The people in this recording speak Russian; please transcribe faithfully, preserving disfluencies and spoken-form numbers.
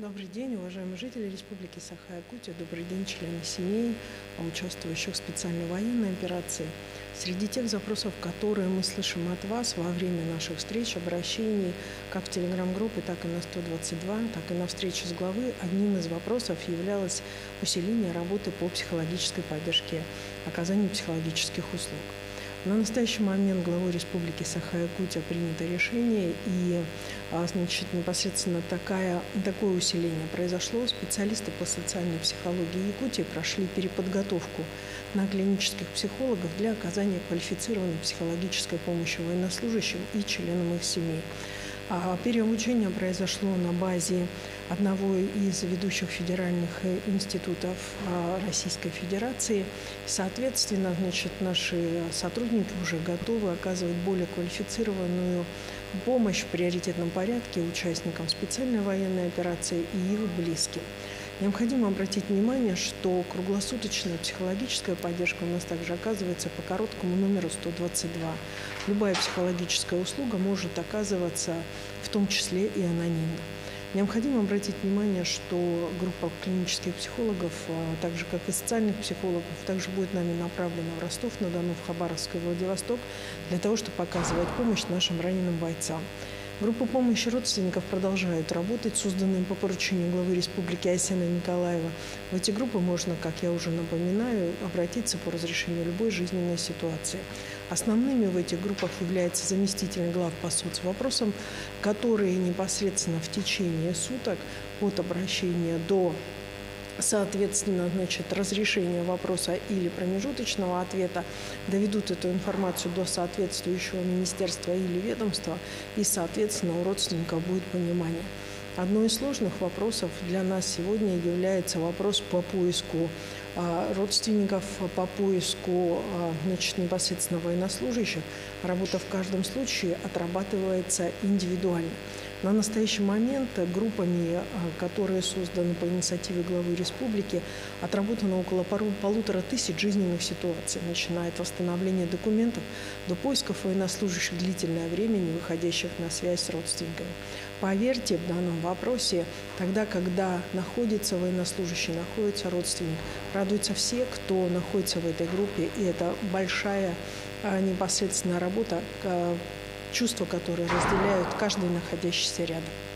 Добрый день, уважаемые жители Республики Саха-Якутия. Добрый день, члены семей, участвующих в специальной военной операции. Среди тех запросов, которые мы слышим от вас во время наших встреч, обращений, как в телеграм-группе, так и на сто двадцать два, так и на встрече с главой, одним из вопросов являлось усиление работы по психологической поддержке, оказанию психологических услуг. На настоящий момент главой Республики Саха-Якутия принято решение, и значит, непосредственно такая, такое усиление произошло. Специалисты по социальной психологии Якутии прошли переподготовку на клинических психологов для оказания квалифицированной психологической помощи военнослужащим и членам их семей. Переобучение произошло на базе одного из ведущих федеральных институтов Российской Федерации. Соответственно, значит, наши сотрудники уже готовы оказывать более квалифицированную помощь в приоритетном порядке участникам специальной военной операции и их близким. Необходимо обратить внимание, что круглосуточная психологическая поддержка у нас также оказывается по короткому номеру сто двадцать два. Любая психологическая услуга может оказываться в том числе и анонимно. Необходимо обратить внимание, что группа клинических психологов, так же как и социальных психологов, также будет нами направлена в Ростов-на-Дону, в Хабаровск и Владивосток для того, чтобы оказывать помощь нашим раненым бойцам. Группа помощи родственников продолжает работать, созданные по поручению главы Республики Айсена Николаева. В эти группы можно, как я уже напоминаю, обратиться по разрешению любой жизненной ситуации. Основными в этих группах являются заместители глав по соцвопросам, которые непосредственно в течение суток от обращения до соответственно, значит, разрешения вопроса или промежуточного ответа доведут эту информацию до соответствующего министерства или ведомства, и, соответственно, у родственников будет понимание. Одной из сложных вопросов для нас сегодня является вопрос по поиску родственников, по поиску значит, непосредственно военнослужащих. Работа в каждом случае отрабатывается индивидуально. На настоящий момент группами, которые созданы по инициативе главы республики, отработано около полутора тысяч жизненных ситуаций, начиная от восстановления документов до поисков военнослужащих длительное время, не выходящих на связь с родственниками. Поверьте, в данном вопросе, тогда, когда находится военнослужащий, находится родственник, радуются все, кто находится в этой группе, и это большая непосредственная работа, чувства, которые разделяют каждый находящийся рядом.